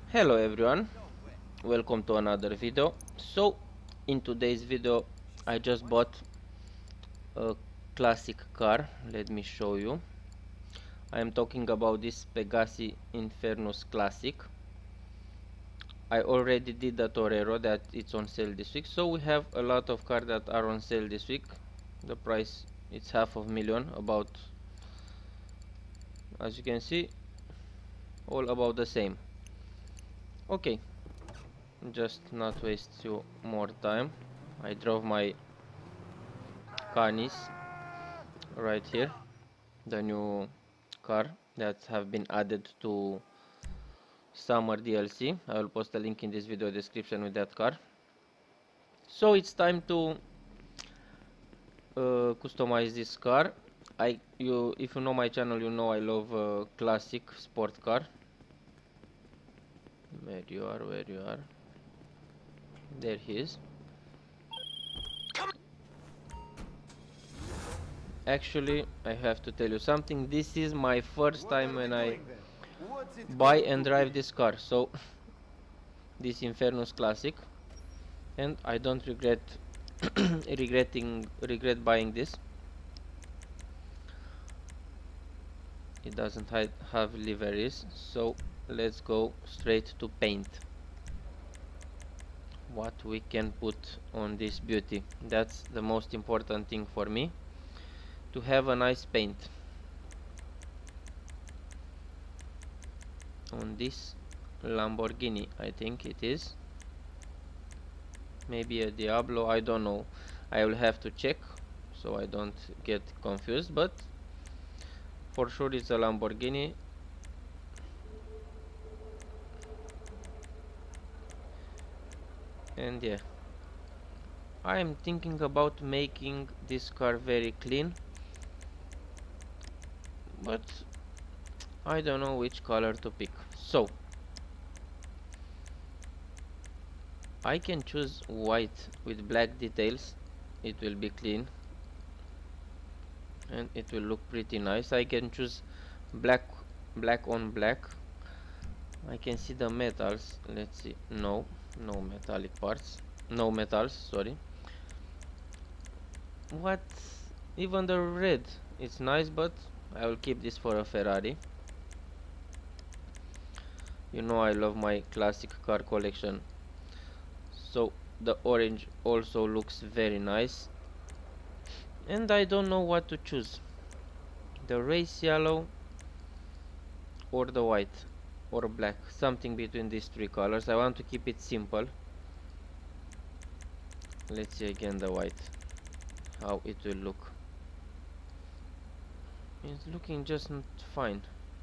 Hello everyone, welcome to another video. So in today's video I just bought a classic car. Let me show you. I am talking about this Pegassi Infernus Classic. I already did the Torero that it's on sale this week, so we have a lot of cars that are on sale this week. The price it's $500,000, about, as you can see, all about the same. Okay, just not waste you more time. I drove my Canis right here, the new car that have been added to summer DLC. I will post a link in this video description with that car. So it's time to customize this car. If you know my channel, you know I love classic sport car. Where you are, where you are? There he is. Actually, I have to tell you something. This is my first time when I buy and drive this car. So this Infernus Classic, and I don't regret regret buying this. It doesn't have liveries, so let's go straight to paint. What we can put on this beauty, that's the most important thing for me, to have a nice paint on this Lamborghini. I think it is maybe a Diablo, I don't know. I will have to check so I don't get confused, but for sure it's a Lamborghini. And yeah, I am thinking about making this car very clean, but I don't know which color to pick. So I can choose white with black details. It will be clean and it will look pretty nice. I can choose black on black. I can see the metals. Let's see. No metallic parts, no metals, sorry. What? Even the red, it's nice, but I will keep this for a Ferrari. You know I love my classic car collection, so the orange also looks very nice. And I don't know what to choose, the race yellow or the white or black, something between these three colors. I want to keep it simple. Let's see again the white, how it will look. It's looking just not fine.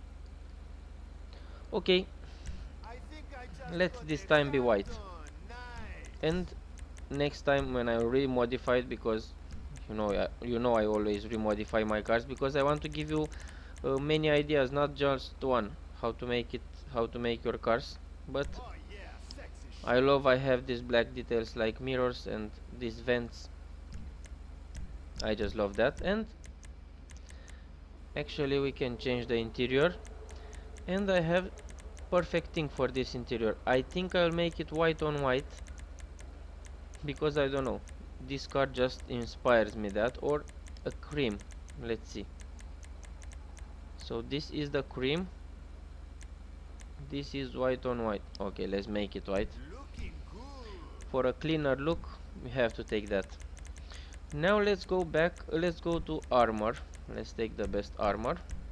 Okay, let this time be white. And next time when I remodify it, because you know I always remodify my cars because I want to give you many ideas, not just one, how to make your cars. But I have these black details like mirrors and these vents. I just love that. And actually we can change the interior, and I have perfect thing for this interior. I think I'll make it white on white, because I don't know, this car just inspires me that, or a cream. Let's see. So this is the cream, this is white on white. Okay, let's make it white. For a cleaner look we have to take that. Now let's go back, let's go to armor. Let's take the best armor.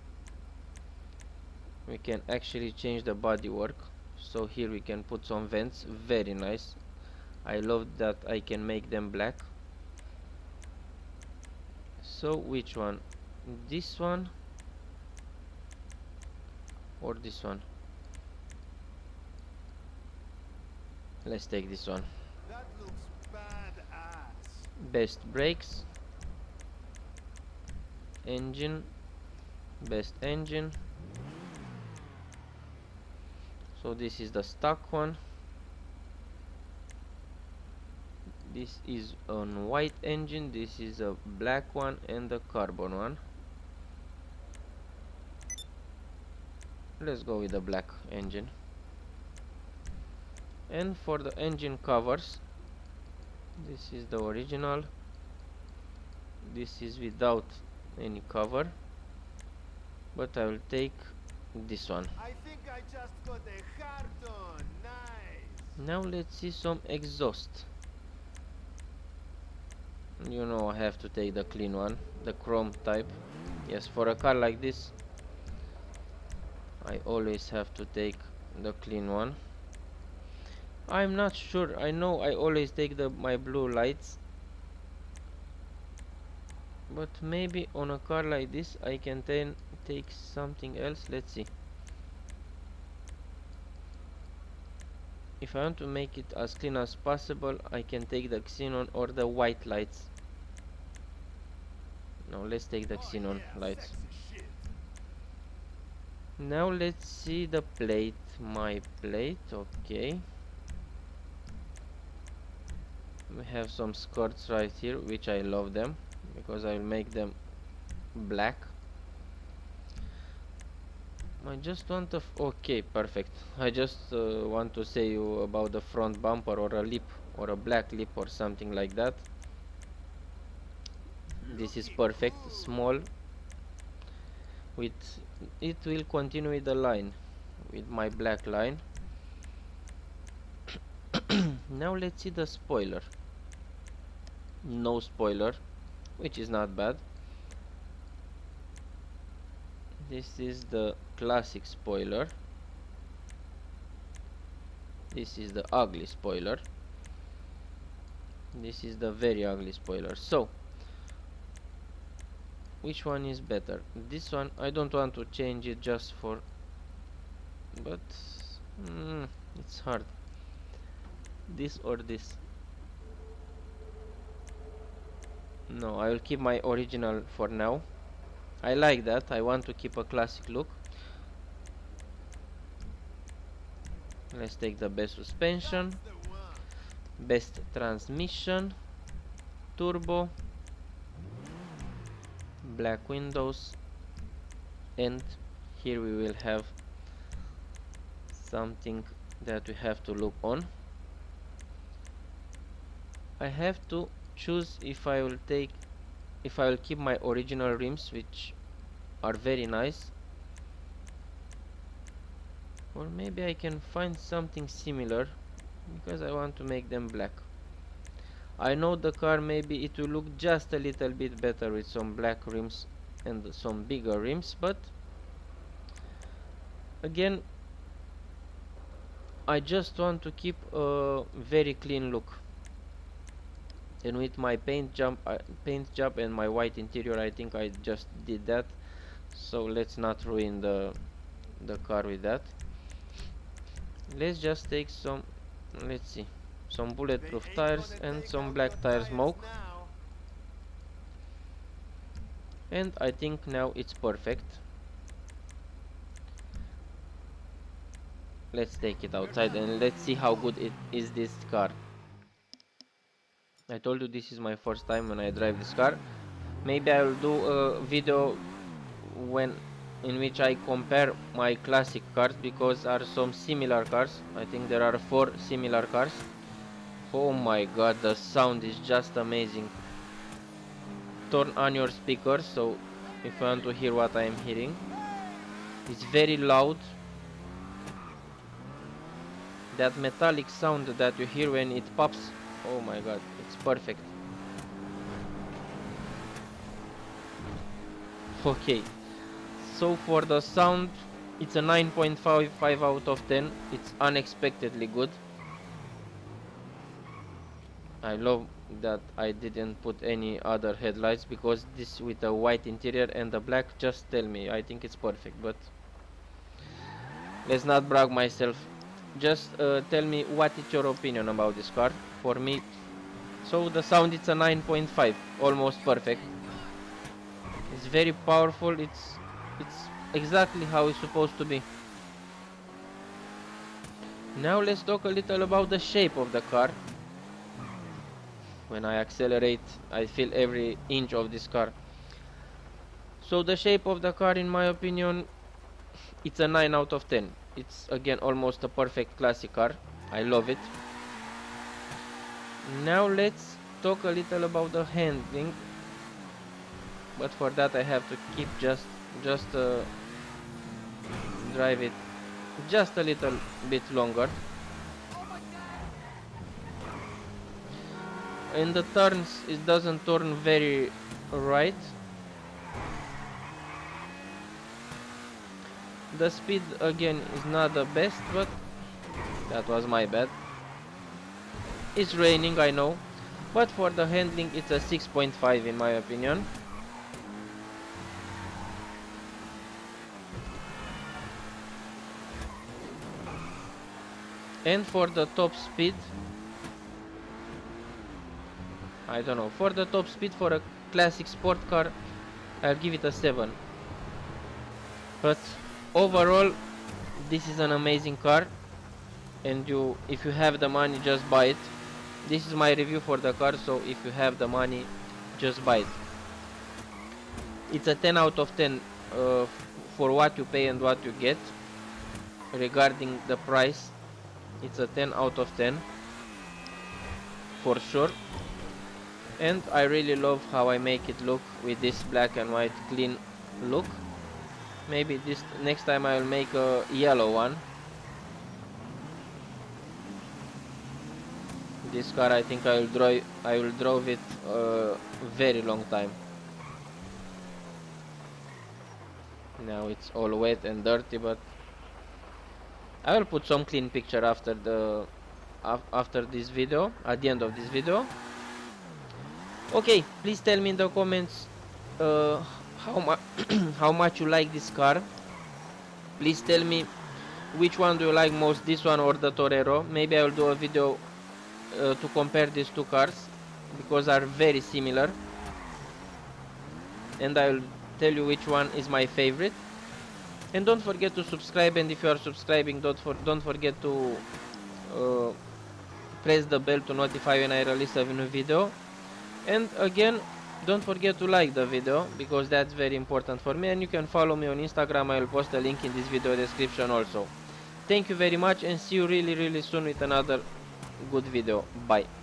We can actually change the bodywork, so here we can put some vents, very nice. I love that I can make them black. So which one? This one or this one? Let's take this one. That looks badass. Best brakes, engine, best engine. So this is the stock one. This is on white engine, this is a black one, and the carbon one. Let's go with the black engine. And for the engine covers, this is the original, this is without any cover, but I will take this one. I think I just got a hard on. Nice. Now let's see some exhaust. You know I have to take the clean one, the chrome type. Yes, for a car like this I always have to take the clean one. I'm not sure, I know I always take my blue lights, but maybe on a car like this I can then take something else. Let's see. If I want to make it as clean as possible, I can take the xenon or the white lights. No, let's take the xenon lights. Sexy shit. Now let's see the plate. My plate, okay. We have some skirts right here, which I love them, because I will make them black. I just want to okay, perfect. I just want to say you about the front bumper or a lip or a black lip or something like that. This is perfect, small. With it will continue with the line, with my black line. Now let's see the spoiler. No spoiler, which is not bad. This is the classic spoiler. This is the ugly spoiler. This is the very ugly spoiler. So which one is better? This one, I don't want to change it just for, but it's hard. This or this? No, I will keep my original for now. I like that. I want to keep a classic look. Let's take the best suspension, best transmission, turbo, black windows, and here we will have something that we have to look on. I have to choose if I will keep my original rims, which are very nice, or maybe I can find something similar, because I want to make them black. I know the car, maybe it will look just a little bit better with some black rims and some bigger rims, but again I just want to keep a very clean look. And with my paint job and my white interior, I think I just did that, so let's not ruin the car with that. Let's just take some, let's see, some bulletproof tires and some black tire smoke, and I think now it's perfect. Let's take it outside and let's see how good it is, this car. I told you this is my first time when I drive this car. Maybe I will do a video in which I compare my classic cars, because there are some similar cars. I think there are 4 similar cars. Oh my god, the sound is just amazing. Turn on your speakers so if you want to hear what I am hearing. It's very loud. That metallic sound that you hear when it pops, oh my god, it's perfect. Okay, so for the sound, it's a 9.55 out of 10. It's unexpectedly good. I love that I didn't put any other headlights, because this with a white interior and the black, just tell me, I think it's perfect. But let's not brag myself. Just tell me what is your opinion about this car. For me, so the sound, it's a 9.5, almost perfect. It's very powerful. It's exactly how it's supposed to be. Now let's talk a little about the shape of the car. When I accelerate, I feel every inch of this car. So the shape of the car, in my opinion, it's a 9 out of 10. It's again almost a perfect classic car. I love it. Now let's talk a little about the handling, but for that I have to keep just drive it just a little bit longer. In the turns it doesn't turn very right. The speed again is not the best, but that was my bad. It's raining, I know, but for the handling it's a 6.5 in my opinion. And for the top speed, I don't know, for the top speed for a classic sport car I'll give it a 7. But overall this is an amazing car, and if you have the money, just buy it. This is my review for the car, so if you have the money, just buy it. It's a 10 out of 10 for what you pay and what you get. Regarding the price, it's a 10 out of 10 for sure. And I really love how I make it look with this black and white clean look. Maybe this next time I will make a yellow one. This car I think I will drive it a very long time. Now it's all wet and dirty, but I will put some clean picture after this video, at the end of this video. Okay, please tell me in the comments how much you like this car. Please tell me which one do you like most, this one or the Torero. Maybe I will do a video to compare these two cars, because they are very similar, and I will tell you which one is my favorite. And don't forget to subscribe, and if you are subscribing, don't forget to press the bell to notify when I release a new video. And again, don't forget to like the video, because that's very important for me, and you can follow me on Instagram. I will post a link in this video description also. Thank you very much, and see you really soon with another good video. Bye.